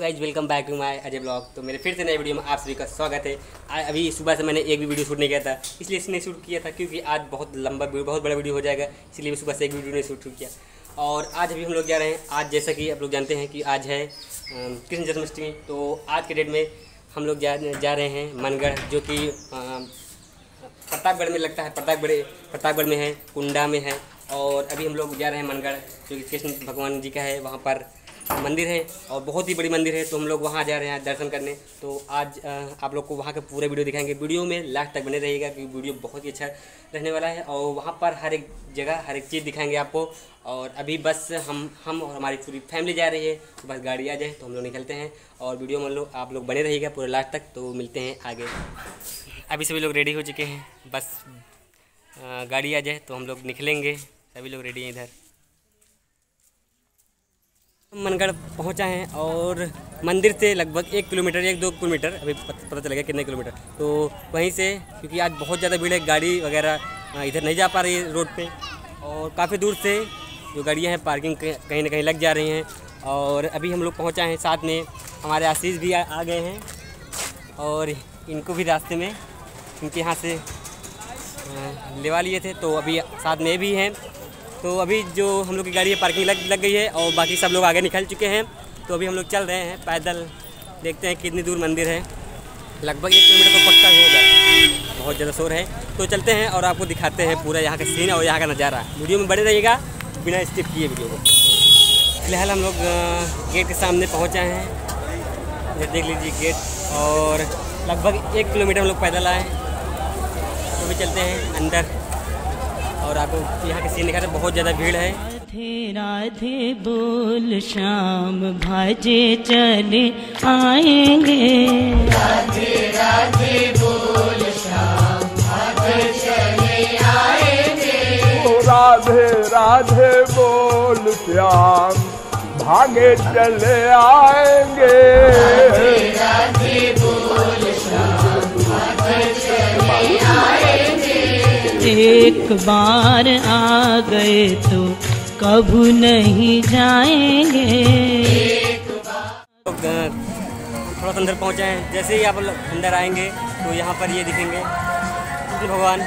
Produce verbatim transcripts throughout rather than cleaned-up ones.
Guys welcome back to my Ajay blog. तो मेरे फिर से नए वीडियो में आप सभी का स्वागत है। अभी सुबह से मैंने एक भी वीडियो शूट नहीं किया था, इसलिए इसने शूट किया था क्योंकि आज बहुत लंबा बहुत बड़ा वीडियो हो जाएगा, इसलिए मैं सुबह से एक वीडियो नहीं शूट किया। और आज अभी हम लोग जा रहे हैं। आज जैसा कि आप लोग जानते हैं कि आज है कृष्ण जन्माष्टमी, तो आज के डेट में हम लोग जा जा रहे हैं मनगढ़, जो कि प्रतापगढ़ में लगता है। प्रतापगढ़ प्रतापगढ़ में है, कुंडा में है। और अभी हम लोग जा रहे हैं मनगढ़, जो कि कृष्ण भगवान जी का है। वहाँ पर मंदिर है और बहुत ही बड़ी मंदिर है, तो हम लोग वहाँ जा रहे हैं दर्शन करने। तो आज आप लोग को वहाँ का पूरा वीडियो दिखाएंगे। वीडियो में लास्ट तक बने रहिएगा क्योंकि वीडियो बहुत ही अच्छा रहने वाला है और वहाँ पर हर एक जगह हर एक चीज़ दिखाएंगे आपको। और अभी बस हम हम और हमारी पूरी फैमिली जा रही है, तो बस गाड़ी आ जाए तो हम लोग निकलते हैं। और वीडियो में लोग आप लोग बने रहिएगा पूरे लास्ट तक, तो मिलते हैं आगे। अभी सभी लोग रेडी हो चुके हैं, बस गाड़ी आ जाए तो हम लोग निकलेंगे। सभी लोग रेडी हैं इधर। मनगढ़ पहुंचा है और मंदिर से लगभग एक किलोमीटर एक दो किलोमीटर अभी पता चलेगा कितने किलोमीटर। तो वहीं से, क्योंकि आज बहुत ज़्यादा भीड़ है, गाड़ी वगैरह इधर नहीं जा पा रही है रोड पे, और काफ़ी दूर से जो गाड़ियां हैं पार्किंग कहीं ना कहीं लग जा रही हैं। और अभी हम लोग पहुंचा हैं, साथ में हमारे आशीष भी आ, आ गए हैं और इनको भी रास्ते में इनके यहाँ से लेवा लिए थे, तो अभी साथ में भी हैं। तो अभी जो हम लोग की गाड़ी है पार्किंग लग लग गई है और बाकी सब लोग आगे निकल चुके हैं। तो अभी हम लोग चल रहे हैं पैदल। देखते हैं कितनी दूर मंदिर है, लगभग एक किलोमीटर तो पक्का होगा। बहुत ज़्यादा शोर है, तो चलते हैं और आपको दिखाते हैं पूरा यहाँ का सीन और यहाँ का नज़ारा। वीडियो में बने रहिएगा बिना स्किप किए वीडियो को। फिलहाल हम लोग गेट के सामने पहुँचे हैं, ये देख लीजिए गेट। और लगभग एक किलोमीटर हम लोग पैदल आए, तो भी चलते हैं अंदर और आपको यहाँ के सीन दिखाते। बहुत ज़्यादा भीड़ है। राधे राधे बोल श्याम भाजे चले आएंगे, राधे राधे बोल श्याम भागे चले आएंगे। राधे राधे बोल श्याम भागे चले आएंगे। राधे राधे बोल श्याम भागे चले आएंगे। एक बार आ गए तो कभू नहीं जाएंगे। लोग थोड़ा सा अंदर पहुँचे हैं। जैसे ही आप अंदर आएंगे तो यहाँ पर ये दिखेंगे कृष्ण भगवान।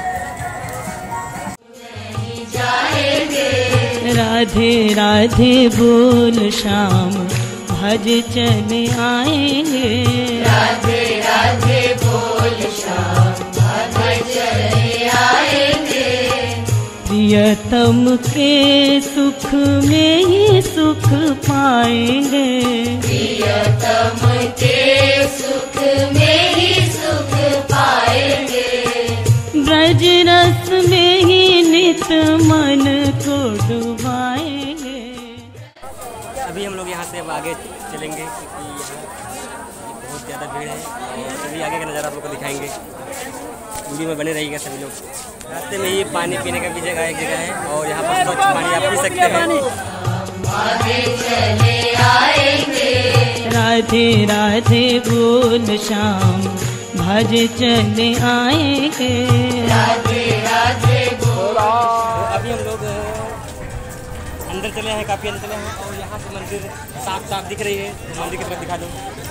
राधे राधे बोल श्याम भज चले आएंगे। राधे राधे बोल श्याम भागे चले आएंगे। प्रियतम के सुख में ही सुख पाएंगे, प्रियतम के सुख में ही सुख पाएंगे। ब्रज रस में ही नित मन को डुबाएंगे। अभी हम लोग यहाँ से अब आगे चलेंगे क्योंकि यहाँ बहुत ज़्यादा भीड़ है और अभी आगे का नज़ारा आप लोग को दिखाएंगे। वीडियो में बने रहिएगा सभी लोग। रास्ते में ये पानी पीने का भी जगह एक जगह है और यहाँ पर स्वच्छ पानी आप पी सकते हैं। भागे चले आएंगे। राधे राधे बोल श्याम भज चले आएंगे। राधे राधे बोल। तो अभी हम लोग अंदर चले हैं, काफ़ी अंदर चले हैं और यहाँ से मंदिर साफ साफ दिख रही है। तो मंदिर की तरफ दिखा दो।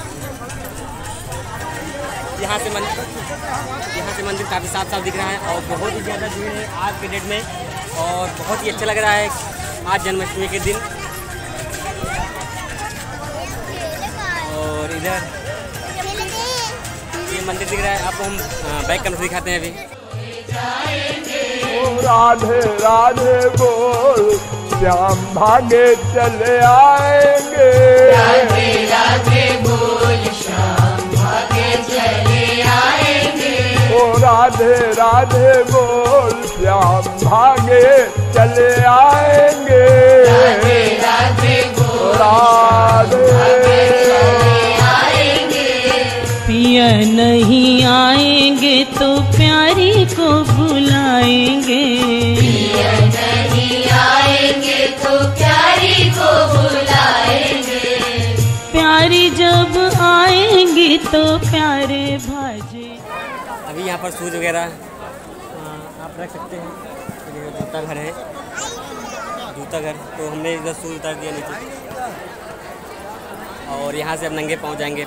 यहाँ से मंदिर यहाँ से मंदिर काफ़ी साफ साफ दिख रहा है और बहुत ही ज़्यादा भीड़ है आज के डेट में। और बहुत ही अच्छा लग रहा है आज जन्माष्टमी के दिन। और इधर ये मंदिर दिख रहा है आपको, हम बैक कैमरा दिखाते हैं अभी। राधे राधे बोल श्याम भागे चले आएंगे। राधे राधे बोल श्याम भागे चले आएंगे। ओ राधे राधे बोल श्याम भागे चले आएंगे। राधे राधे बोल राधे चले आएंगे। पिया नहीं आएंगे तो प्यारी को बुलाएंगे, पिया नहीं आएंगे तो प्यारी को बुलाएंगे। प्यारी जब आएंगी तो प्यारे भाजे। अभी यहाँ पर शूज वगैरह आप रख सकते हैं। ये जूता घर है, जूता घर, तो हमने इधर शूज उतार दिया नीचे। और यहाँ से अब नंगे पाँव जाएंगे।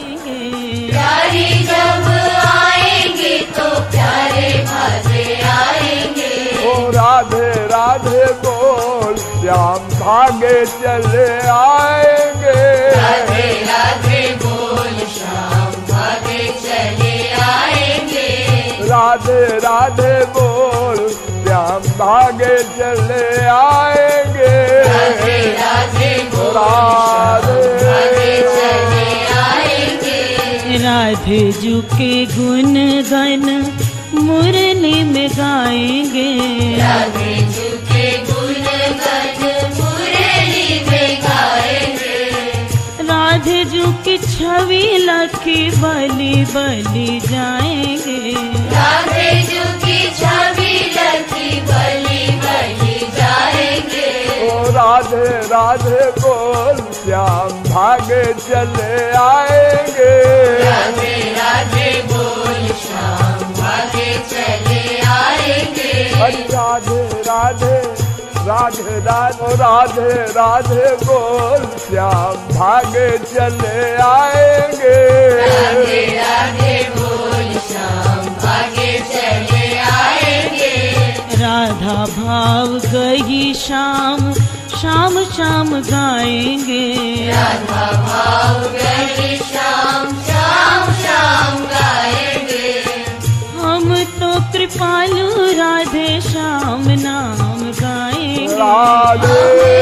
प्यारी जब आएंगे तो प्यारे भागे आएंगे। ओ राधे राधे बोल श्याम भागे चले आएंगे। राधे राधे बोल श्याम भागे चले आएंगे। राधे राधे बोल श्याम भागे चले आएंगे। राधे राधे बोल श्याम भागे चले आएंगे। राधे जू के गुण गन मुरली में गाएंगे। राधे जू के गुण गन मुरली में गाएंगे। राधे जू की छवि लखी बलि बलि जाएंगे। राधे जू की छवि लखी बलि बलि जाएंगे। ओ राधे राधे बोल श्याम भागे चले आएंगे। राधे राधे बोल श्याम भागे चले आएंगे। अरे राधे राधे राधे राधे राधे राधे बोल श्याम भागे चले आएंगे। राधे राधे बोल श्याम भागे चले आएंगे। राधा भाव गई शाम शाम शाम गाएंगे। राधा भाव गई शाम शाम शाम गाएंगे। हम तो कृपालु राधे श्याम नाम गाएंगे। राधे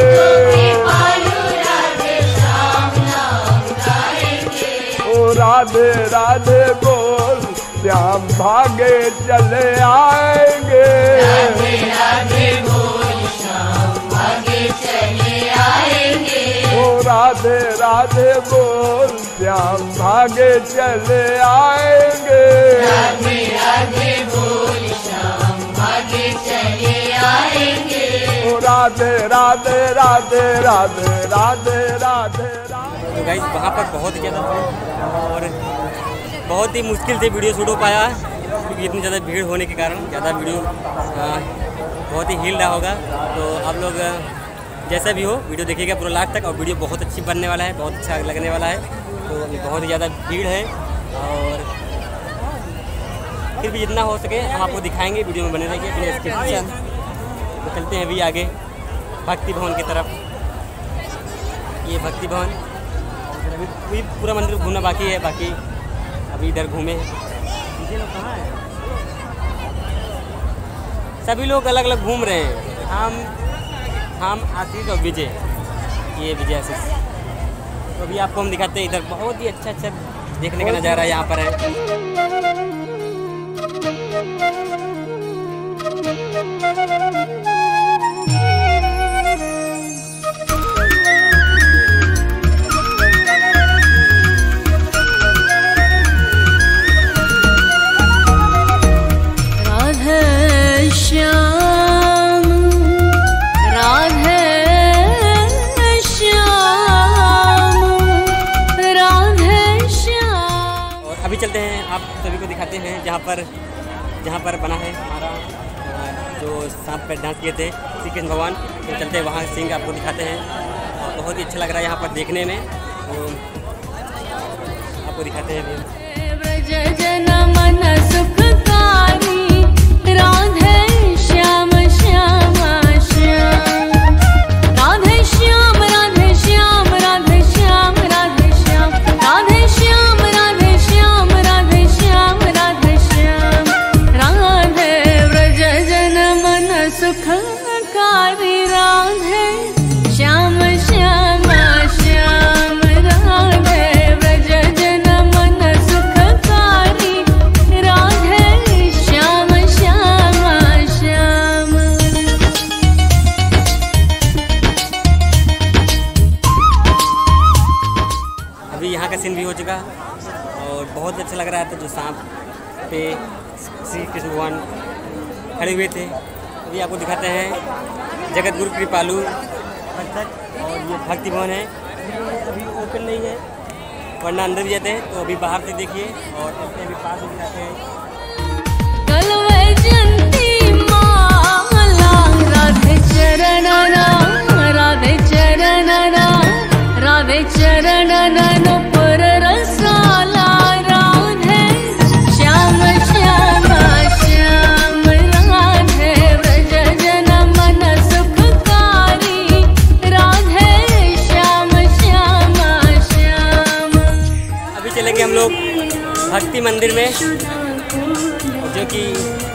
कृपालु राधे श्याम नाम गाएंगे। ओ राधे राधे बोल श्याम भागे चले आएंगे। राधे राधे बोल श्याम भागे चले आएंगे। ओ राधे राधे बोल श्याम भागे चले आएंगे। राधे राधे बोल श्याम भागे चले आएंगे। ओ राधे राधे राधे राधे राधे राधे राधे। तो गाइस वहाँ पर बहुत ही ज़्यादा और बहुत ही मुश्किल से वीडियो शूट हो पाया क्योंकि इतनी ज़्यादा भीड़ होने के कारण ज़्यादा वीडियो बहुत ही हिल रहा होगा। तो आप लोग जैसा भी हो वीडियो देखिएगा पूरा लास्ट तक और वीडियो बहुत अच्छी बनने वाला है, बहुत अच्छा लगने वाला है। तो बहुत ही ज़्यादा भीड़ है और फिर भी जितना हो सके हम आपको दिखाएंगे, वीडियो में बने रहिए बिना स्किप। तो चलते हैं अभी आगे भक्ति भवन की तरफ। ये भक्ति भवन अभी अभी पूरा मंदिर घूमना बाकी है, बाकी अभी इधर घूमे हैं। लोग कहाँ हैं? सभी लोग अलग अलग घूम रहे हैं। हम हम आशीष और विजय, ये विजय आशीष। तो अभी आपको हम दिखाते हैं इधर बहुत ही अच्छा अच्छा देखने का नज़ारा यहाँ पर है। अभी चलते हैं, आप सभी को दिखाते हैं जहाँ पर जहाँ पर बना है हमारा जो सांप पर डांस किए थे श्री कृष्ण भगवान। तो चलते हैं वहाँ सिंह आपको दिखाते हैं और बहुत ही अच्छा लग रहा है यहाँ पर देखने में। तो आपको दिखाते हैं अभी। सुखकारी राधे श्याम श्याम श्याम राधे व्रज जन मन सुखकारी राधे श्याम श्याम श्याम। अभी यहाँ का सीन भी हो चुका और बहुत अच्छा लग रहा था। जो सांप पे श्री कृष्ण भगवान खड़े हुए थे अभी आपको दिखाते हैं जगत गुरु कृपालु और ये भक्ति भवन है। अभी ओपन नहीं है वरना अंदर भी जाते हैं। तो अभी बाहर से देखिए और अभी पास में दिखाते हैं। राधे चरण राधे चरण राधे चरण मंदिर में, जो कि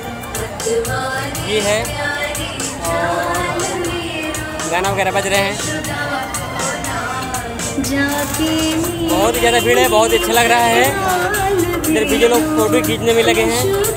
ये है, और गाना वगैरह बज रहे हैं। बहुत ही ज़्यादा भीड़ है, बहुत अच्छा लग रहा है। इधर भी जो लोग फोटो खींचने में लगे हैं।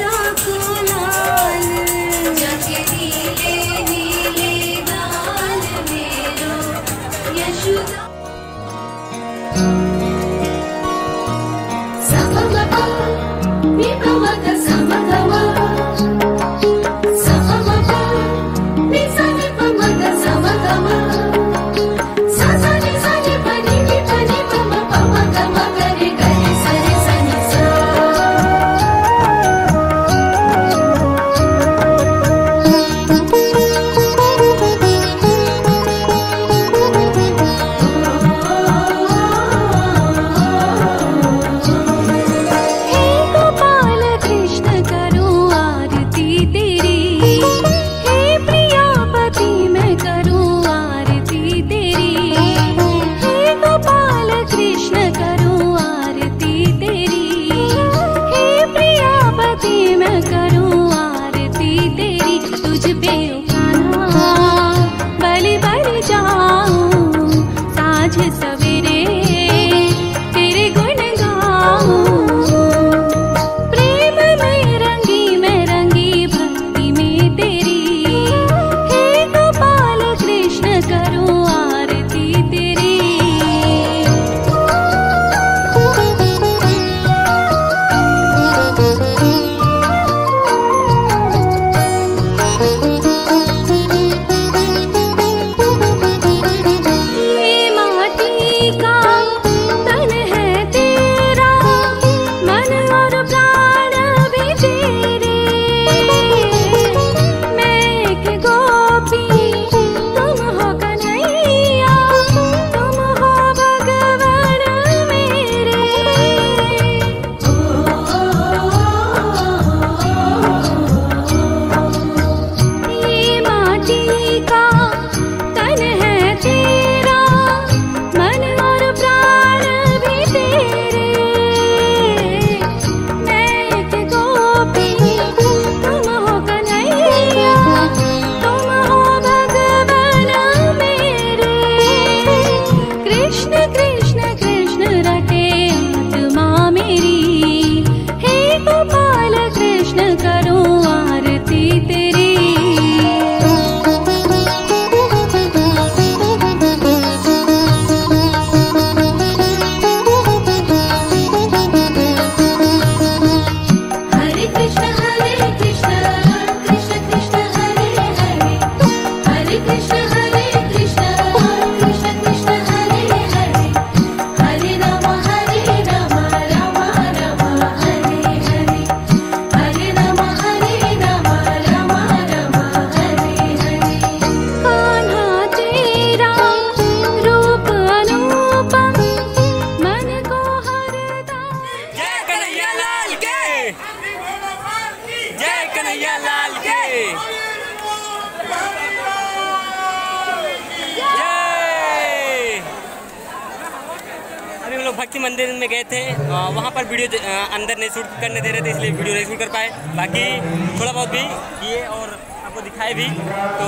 भक्ति मंदिर में गए थे, वहाँ पर वीडियो अंदर नहीं शूट करने दे रहे थे, इसलिए वीडियो नहीं शूट कर पाए। बाकी थोड़ा बहुत भी किए और आपको दिखाए भी। तो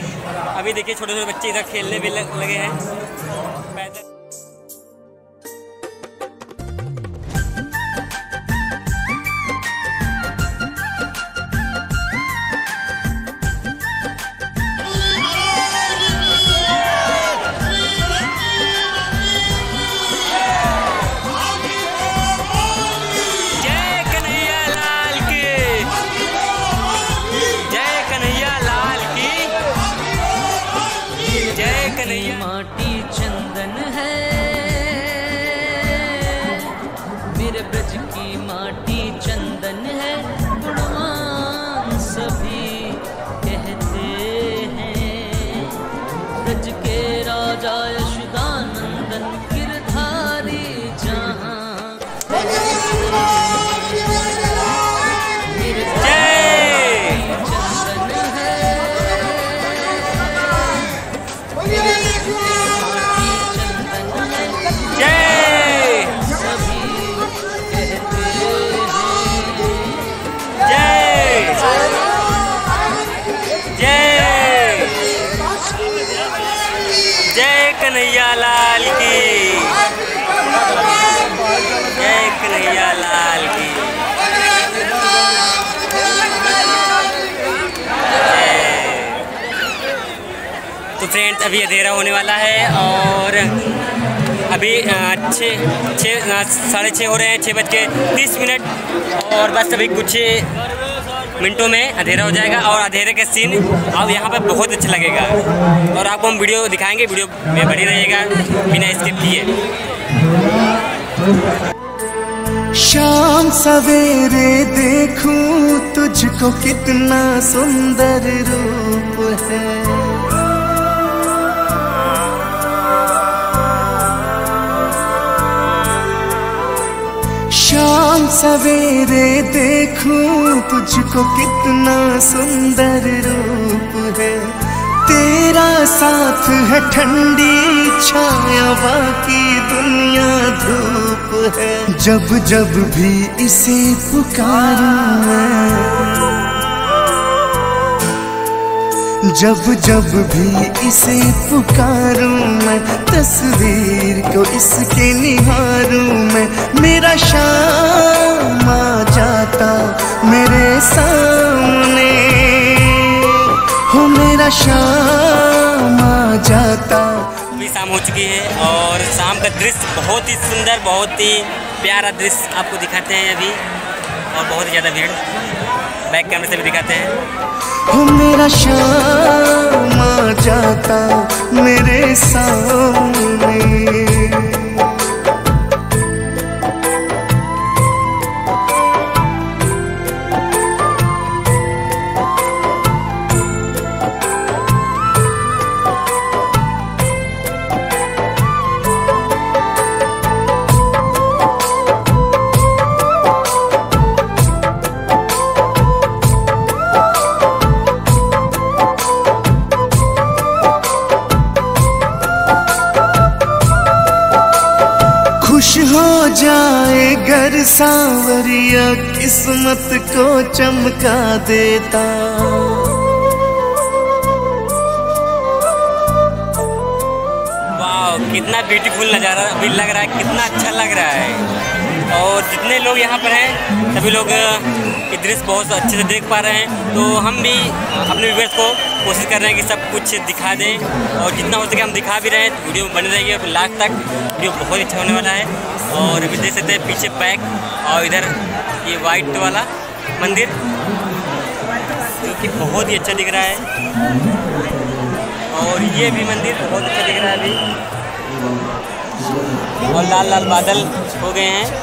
अभी देखिए छोटे छोटे बच्चे इधर खेलने भी लगे हैं। माटी चंदन है मेरे ब्रज की माटी चंदन है, गुणवान सभी कहते हैं। ब्रज के राजा यशोदानंदन गिरधारी जहाँ सभी कहते हैं। कन्हैया लाल की, जय कन्हैया लाल की। तो फ्रेंड्स अभी अंधेरा होने वाला है और अभी छः छः साढ़े छः हो रहे हैं, छः बज के तीस मिनट और बस अभी कुछ मिनटों में अंधेरा हो जाएगा और अंधेरे के सीन अब यहाँ पर बहुत अच्छा लगेगा और आपको हम वीडियो दिखाएंगे, वीडियो में बनी रहिएगा बिना स्किप किए। शाम सवेरे देखूं तुझको कितना सुंदर रूप है, शाम सवेरे देखूं तुझको कितना सुंदर रूप है, तेरा साथ है ठंडी छाया बाकी दुनिया धूप है, जब जब भी इसे पुकारूं मैं, जब जब भी इसे पुकारूं मैं, तस्वीर को इसके निहारूं मैं, मेरा शाम आ जाता मेरे सामने, हो मेरा शाम आ जाता। अभी शाम हो चुकी है और शाम का दृश्य बहुत ही सुंदर, बहुत ही प्यारा दृश्य आपको दिखाते हैं अभी और बहुत ही ज़्यादा भीड़ बैक कैमरे से भी दिखाते हैं। हो मेरा शाम आ जाता मेरे सामने, खुश हो जाए घर सांवरिया किस्मत को चमका देता, वाह कितना ब्यूटीफुल नज़ारा अभी लग रहा है, कितना अच्छा लग रहा है और जितने लोग यहाँ पर हैं सभी लोग ये दृश्य बहुत अच्छे से देख पा रहे हैं। तो हम भी अपने व्यूअर्स को कोशिश कर रहे हैं कि सब कुछ दिखा दें और जितना हो सके हम दिखा भी रहे हैं। वीडियो बने रहिए लास्ट तक, वीडियो बहुत अच्छा होने वाला है। और अभी देख सकते हैं पीछे बैक और इधर ये वाइट वाला मंदिर जो कि बहुत ही अच्छा दिख रहा है और ये भी मंदिर बहुत अच्छा दिख रहा है अभी और लाल लाल बादल हो गए हैं।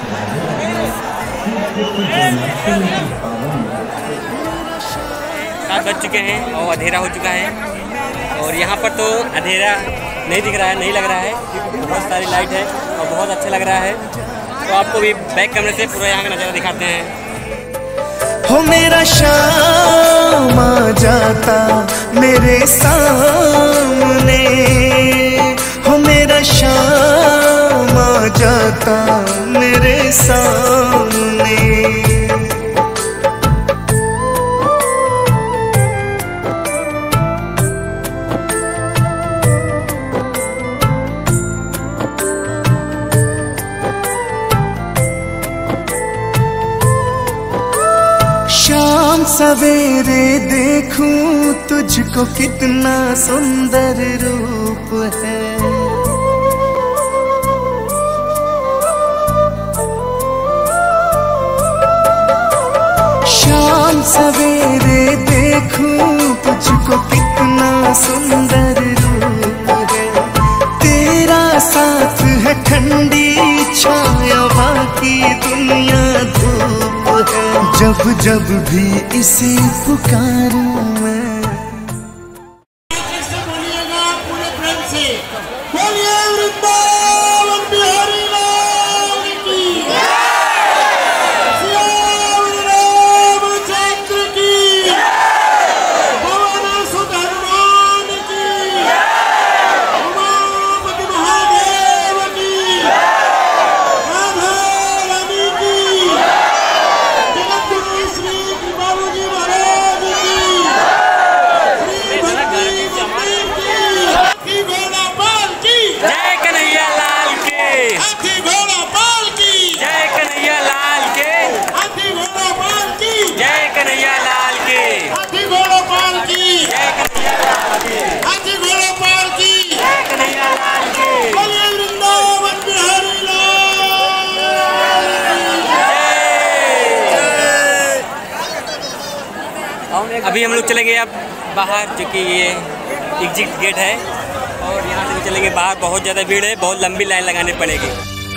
सात बज चुके हैं और अंधेरा हो चुका है और यहाँ पर तो अंधेरा नहीं दिख रहा है, नहीं लग रहा है क्योंकि बहुत सारी लाइट है और बहुत अच्छा लग रहा है। तो आपको भी बैक कैमरे से पूरा यहाँ का नज़ारा दिखाते हैं। हो मेरा शाम आ जाता मेरे सामने, हो मेरा शाम आ जाता मेरे सामने, शाम सवेरे देखूं तुझको कितना सुंदर रूप है, शाम सवेरे देखूं तुझको कितना सुंदर रूप है, तेरा साथ है ठंडी छाया बाकी दुनिया धूप है, जब जब भी इसे पुकारूं मैं। बोलिएगा पूरे प्रेम से, बोलिए वृंदावन बिहारी लाल की, श्याम रामचंद्र की, पवन सुत हनुमान की, उमापति महादेव की, राधा रानी की, जगतगुरु श्री बाबूजी महाराज की, श्री भक्ति मंदिर की, की घोड़ा पाल अभी हम लोग चले गए अब बाहर, जो कि ये एग्जिट गेट है, और यहाँ से भी चलेंगे बाहर। बहुत ज़्यादा भीड़ है, बहुत लंबी लाइन लगानी पड़ेगी।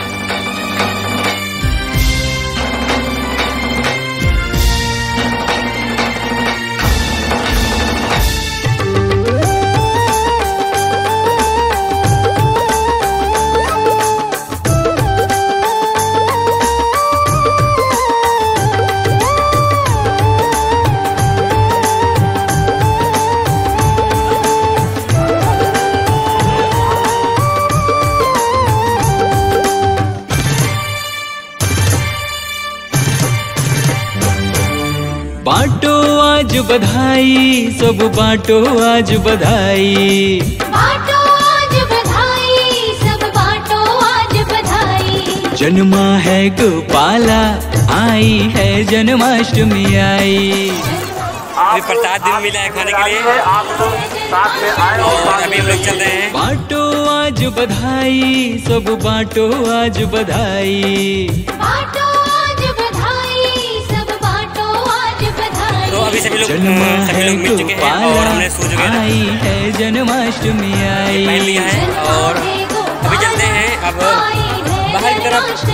बाटो आज बधाई, सब बाटो आज बधाई, बाटो आज बधाई, सब बाटो आज बधाई। जन्मा है गोपाला, आई है जन्माष्टमी आई। अभी प्रसाद दिन मिला है खाने के लिए, और अभी हम लोग चल रहे हैं। बाटो आज बधाई, सब बाटो आज बधाई, बाटो आज बधाई, सब बाटो आज बधाई। तो अभी सभी लोग जन्मा सभी है लोग मिल चुके हैं और हमने सो चुके हैं, आई है जन्माष्टमी आई। पहन लिया है, और अभी चलते हैं अब बाहर की तरफ।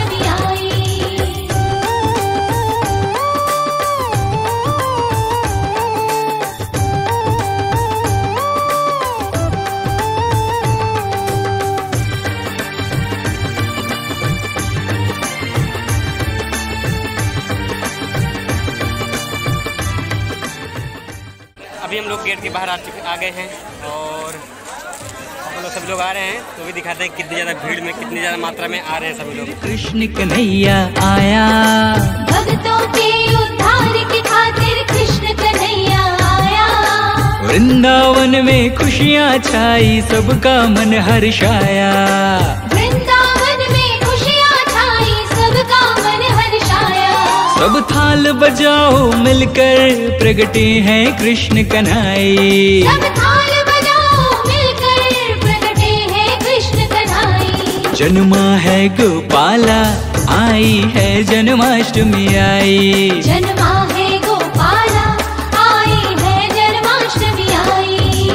अभी हम लोग गेट के बाहर आ चुके आ गए हैं, और हम लोग सब लोग आ रहे हैं, तो भी दिखाते हैं कितनी ज़्यादा भीड़ में, कितनी ज़्यादा मात्रा में आ रहे हैं सभी लोग। कृष्ण कन्हैया आया, भक्तों के उद्धार की खातिर कृष्ण कन्हैया आया। वृंदावन में खुशियाँ छाई, सबका मन हर्षाया। वृंदावन में खुशियाँ छाई, सबका मन हर्षाया। सब थाल बजाओ मिलकर, प्रगटे हैं कृष्ण कन्हाई। सब थाल बजाओ मिलकर, प्रगटे हैं कृष्ण कन्हाई। जन्मा है गोपाला, आई है जन्माष्टमी आई। जन्मा है गोपाला, आई है जन्माष्टमी आई।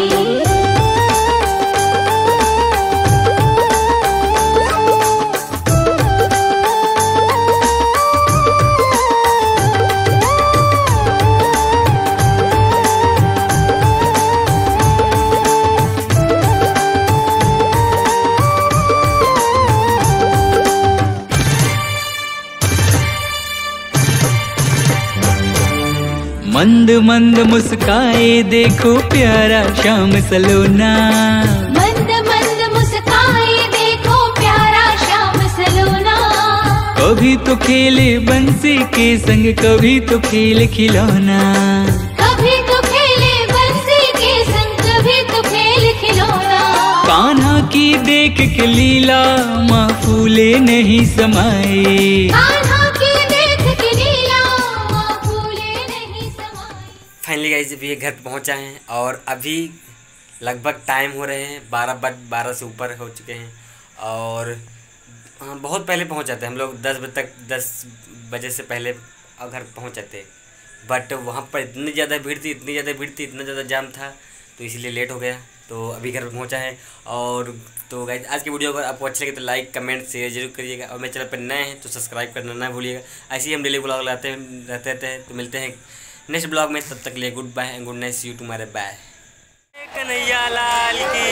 मंद मंद मुस्काए, देखो प्यारा श्याम सलोना। मंद मंद मुस्काए, देखो प्यारा श्याम सलोना। कभी तो खेले बंसी के संग, कभी तो खेल खिलौना। कभी तो खेले बंसी के संग, कभी तो खेल खिलौना। कान्हा की देख के लीला, माँ फूले नहीं समाई। कान्हा की देख के लीला, माँ फूले नहीं समाई। फाइनली गाइस अभी ये घर पहुंचा है, और अभी लगभग टाइम हो रहे हैं बारह बज बारह से ऊपर हो चुके हैं, और हाँ, बहुत पहले पहुंच जाते हैं हम लोग, दस बजे तक दस बजे से पहले घर पहुंच जाते हैं। बट वहाँ पर इतनी ज़्यादा भीड़ थी, इतनी ज़्यादा भीड़ थी, इतना ज़्यादा जाम था, तो इसीलिए लेट हो गया। तो अभी घर पर पहुँचा है। और तो गाइस आज की वीडियो अगर आपको अच्छे लगे तो लाइक कमेंट शेयर जरूर करिएगा, और मेरे चैनल पर नए हैं तो सब्सक्राइब करना ना भूलिएगा। ऐसे ही हम डेली ब्लॉग लाते हैं रहते रहते हैं। तो मिलते हैं नेक्स्ट ब्लॉग में, तब तक के लिए good bye and good night, see you tomorrow, bye. Kanhaiya Lal की